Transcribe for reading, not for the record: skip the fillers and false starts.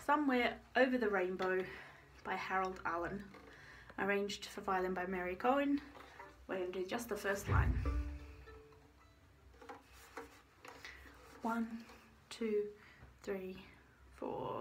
Somewhere Over the Rainbow by Harold Allen, arranged for violin by Mary Cohen. We're going to do just the first line. 1, 2, 3, 4.